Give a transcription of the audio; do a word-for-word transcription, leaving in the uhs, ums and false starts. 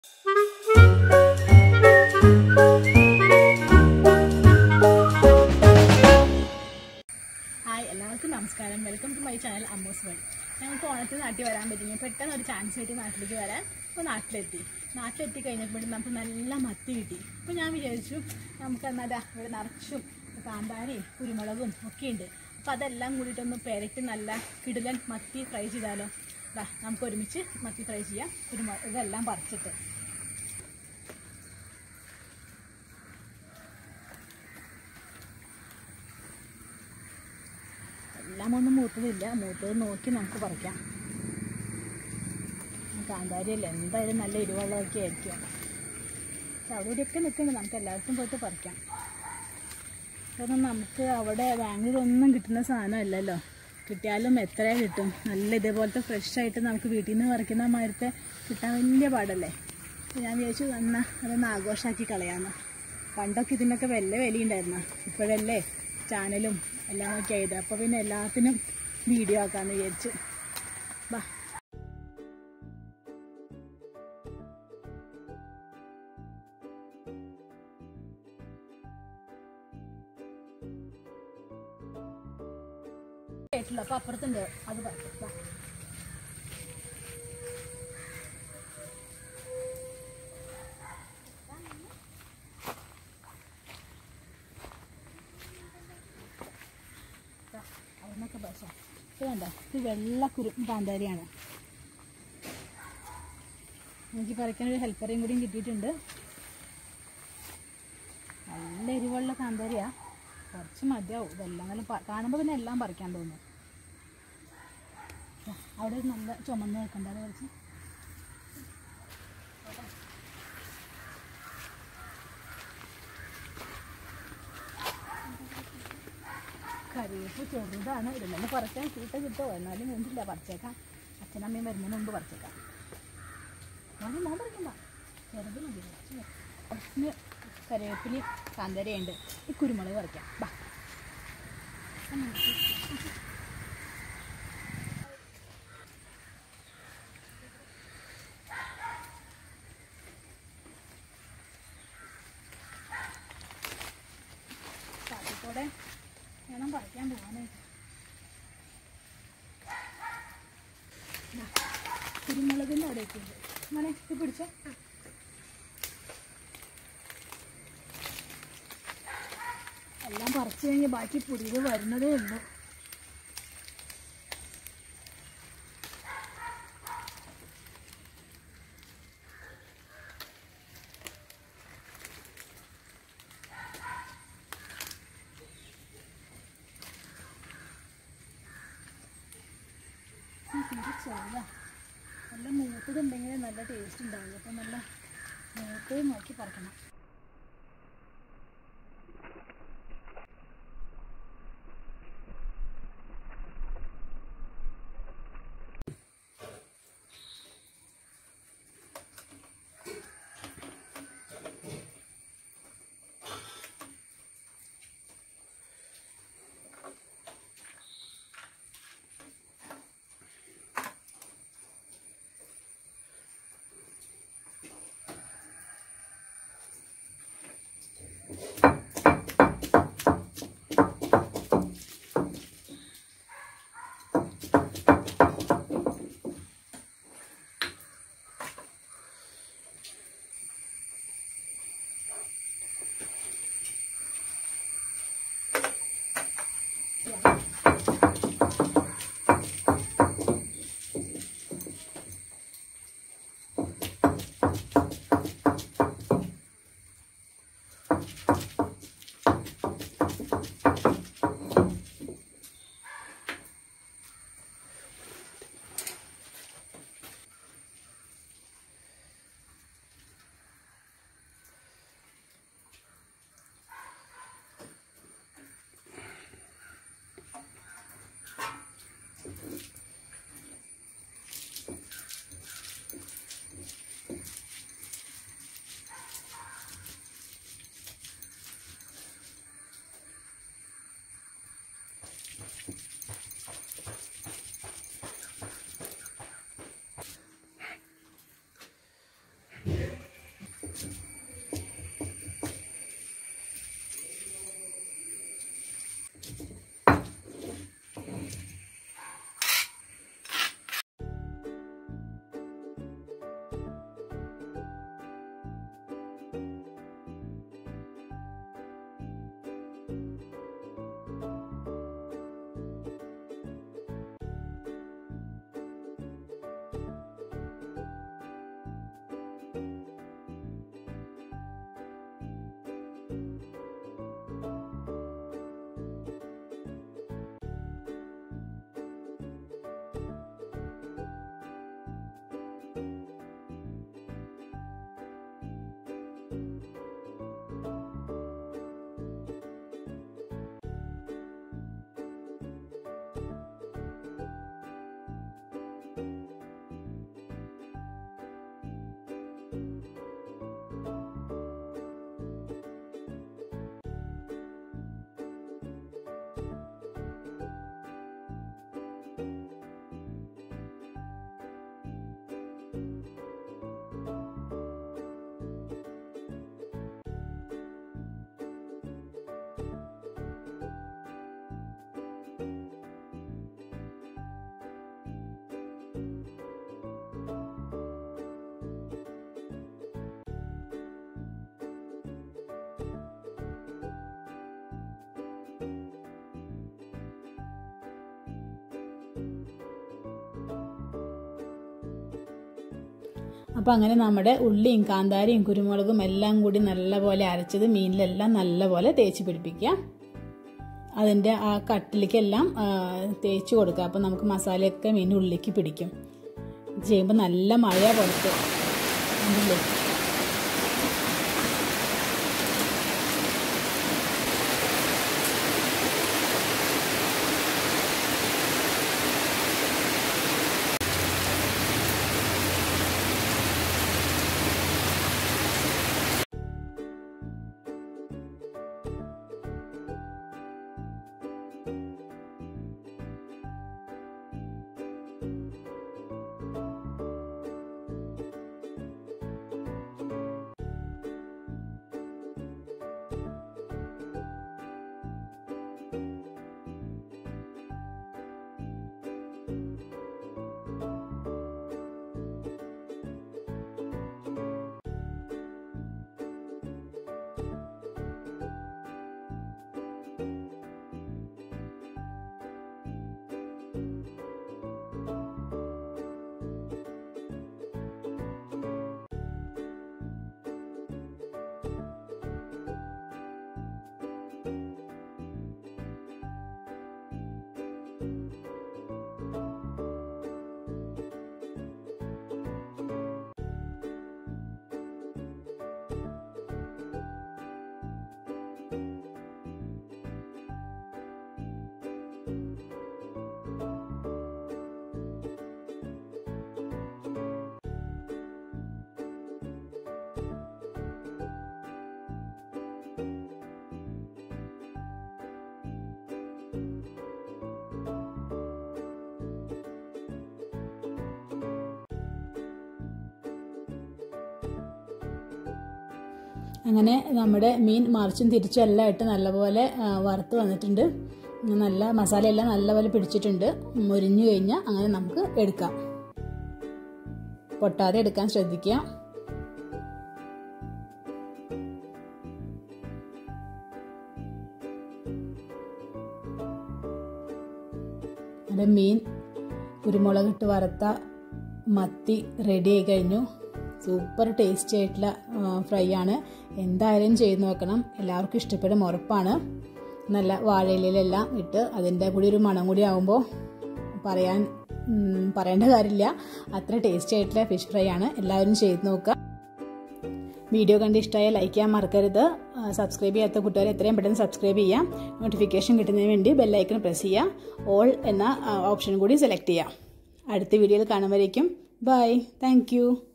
Hi, എല്ലാവർക്കും നമസ്കാരം. Welcome to my channel Ammu's world. ഞങ്ങൾക്ക് ഓണത്തിന് നാട്ടിൽ വരാൻ പറ്റും. പെട്ടെന്ന് ഒരു ചാൻസ് കിട്ടി നാട്ടിലേക്ക് വരാൻ. അപ്പോൾ നാട്ടിലെത്തി നാട്ടിലെത്തി കഴിഞ്ഞപ്പോൾ നമുക്ക് നല്ല മത്തി കിട്ടി. അപ്പോൾ ഞാൻ വിചാരിച്ചു നമുക്ക് എന്നാൽ ഇവിടെ നിറച്ചും കാന്താരിയും കുരുമുളകും ഒക്കെ ഉണ്ട്. അപ്പോൾ അതെല്ലാം കൂടിയിട്ടൊന്ന് പെരട്ടി നല്ല കിടിലൻ മത്തി ഫ്രൈ ചെയ്താലോ. ഇതാ നമുക്ക് ഒരുമിച്ച് മത്തി ഫ്രൈ ചെയ്യാം. കുരുമുളക് ഇതെല്ലാം പറിച്ചിട്ട് എല്ലാം ഒന്നും മൂത്തതില്ല. മൂത്തത് നോക്കി നമുക്ക് പറിക്കാം. കാന്താരിയല്ലേ, എന്തായാലും നല്ല ഇരുവെള്ളമൊക്കെ ആയിരിക്കും. പക്ഷെ അവിടെ ഇവിടെയൊക്കെ നിൽക്കുന്നുണ്ട്. നമുക്ക് എല്ലാവർക്കും പോയിട്ട് പറിക്കാം. കാരണം നമുക്ക് അവിടെ ബാംഗ്ലൂരൊന്നും കിട്ടുന്ന സാധനമല്ലല്ലോ. കിട്ടിയാലും എത്ര കിട്ടും? നല്ല ഇതേപോലത്തെ ഫ്രഷായിട്ട് നമുക്ക് വീട്ടിൽ നിന്ന് പറിക്കുന്ന മാതിരത്തെ കിട്ടാൻ വലിയ പാടല്ലേ. അപ്പോൾ ഞാൻ വിചാരിച്ചു എന്നാൽ അതൊന്ന് ആഘോഷമാക്കി കളയാമെന്ന്. പണ്ടൊക്കെ ഇതിനൊക്കെ വലിയ വിലയുണ്ടായിരുന്നു. ഇപ്പോഴല്ലേ ചാനലും എല്ലാം ഒക്കെ ആയത്. അപ്പോൾ പിന്നെ എല്ലാത്തിനും വീഡിയോ ആക്കാമെന്ന് വിചാരിച്ചു. വാ, കേട്ടില്ല. അപ്പോൾ അപ്പുറത്തുണ്ട്, അത് പറയാം. വാ, അവിടുന്നൊക്കെ ഭാഷ ഇത് വേണ്ട. ഇത് വെള്ള കുരു കാന്താരിയാണ്. എനിക്ക് പറിക്കാനൊരു ഹെൽപ്പറേയും കൂടിയും കിട്ടിയിട്ടുണ്ട്. നല്ല എരിവുള്ള കാന്താരിയാ. കുറച്ച് മതിയാവും. ഇതെല്ലാം നല്ല കാണുമ്പോൾ പിന്നെ എല്ലാം പറിക്കാൻ തോന്നും. അവിടെ ഒരു നല്ല ചുമന്ന് നിൽക്കണ്ട. അത് കുറച്ച് കരിവേപ്പ് ചെറുതാണ്. ഇതിൽ പറിക്കാൻ കൂട്ട കിട്ടുമോ? എന്നാലും വേണ്ടില്ല, പറിച്ചേക്കാം. അച്ഛനമ്മയും വരുന്നതിന് മുമ്പ് പറിച്ചേക്കാം. ഞാൻ മോൻ പറിക്കണ്ട, ചെറുത് മതി. കുറച്ച് കറിവേപ്പിന് കാന്താരിയുണ്ട്. ഈ കുരുമുളക് പറിക്കാം. ബാ, കാട്ടിക്കൂടെ വേണം പറിക്കാൻ പോകാനായിട്ട്. കുരുമുളകിൻ്റെ അവിടെയൊക്കെ ഉണ്ട്. അങ്ങനെ ഇത് പിടിച്ചോ. എല്ലാം പറിച്ചു കഴിഞ്ഞ് ബാക്കി പുതിയത് വരുന്നതേ ഉള്ളൂ. ചെറുതാ. നല്ല മൂത്തതുണ്ടെങ്കിൽ നല്ല ടേസ്റ്റ് ഉണ്ടാവില്ല. അപ്പം നല്ല മൂത്തത് നോക്കി പറിക്കണം. അപ്പോൾ അങ്ങനെ നമ്മുടെ ഉള്ളിയും കാന്താരിയും കുരുമുളകും എല്ലാം കൂടി നല്ലപോലെ അരച്ചത് മീനിലെല്ലാം നല്ലപോലെ തേച്ച് പിടിപ്പിക്കുക. അതിൻ്റെ ആ കട്ടിലേക്കെല്ലാം തേച്ച് കൊടുക്കുക. അപ്പോൾ നമുക്ക് മസാലയൊക്കെ മീനിൻ്റെ ഉള്ളിലേക്ക് പിടിക്കും. ഇത് ചെയ്യുമ്പോൾ നല്ല മഴ പുറത്ത് ഉണ്ടല്ലേ. അങ്ങനെ നമ്മുടെ മീൻ മറിച്ചും തിരിച്ചും എല്ലാം ഇട്ട് നല്ലപോലെ വറുത്ത് വന്നിട്ടുണ്ട്. നല്ല മസാലയെല്ലാം നല്ലപോലെ പിടിച്ചിട്ടുണ്ട്. മുരിഞ്ഞു കഴിഞ്ഞാൽ അങ്ങനെ നമുക്ക് എടുക്കാം. പൊട്ടാതെ എടുക്കാൻ ശ്രദ്ധിക്കുക. നമ്മുടെ മീൻ കുരുമുളകിട്ട് വറുത്ത മത്തി റെഡി ആയി കഴിഞ്ഞു. സൂപ്പർ ടേസ്റ്റി ആയിട്ടുള്ള ഫ്രൈ ആണ്. എന്തായാലും ചെയ്ത് നോക്കണം. എല്ലാവർക്കും ഇഷ്ടപ്പെടും ഉറപ്പാണ്. നല്ല വാഴയിലെല്ലാം ഇട്ട് അതിൻ്റെ കൂടി ഒരു മണം കൂടി ആകുമ്പോൾ പറയാൻ പറയേണ്ട കാര്യമില്ല. അത്ര ടേസ്റ്റി ആയിട്ടുള്ള ഫിഷ് ഫ്രൈ ആണ്. എല്ലാവരും ചെയ്ത് നോക്കുക. വീഡിയോ കണ്ട് ഇഷ്ടമായാൽ ലൈക്ക് ചെയ്യാൻ മറക്കരുത്. സബ്സ്ക്രൈബ് ചെയ്യാത്ത കൂട്ടുകാർ എത്രയും പെട്ടെന്ന് സബ്സ്ക്രൈബ് ചെയ്യാം. നോട്ടിഫിക്കേഷൻ കിട്ടുന്നതിന് വേണ്ടി ബെല്ലൈക്കൺ പ്രസ് ചെയ്യുക. ഓൾ എന്ന ഓപ്ഷൻ കൂടി സെലക്ട് ചെയ്യാം. അടുത്ത വീഡിയോയിൽ കാണുമ്പോഴേക്കും ബൈ. Thank you.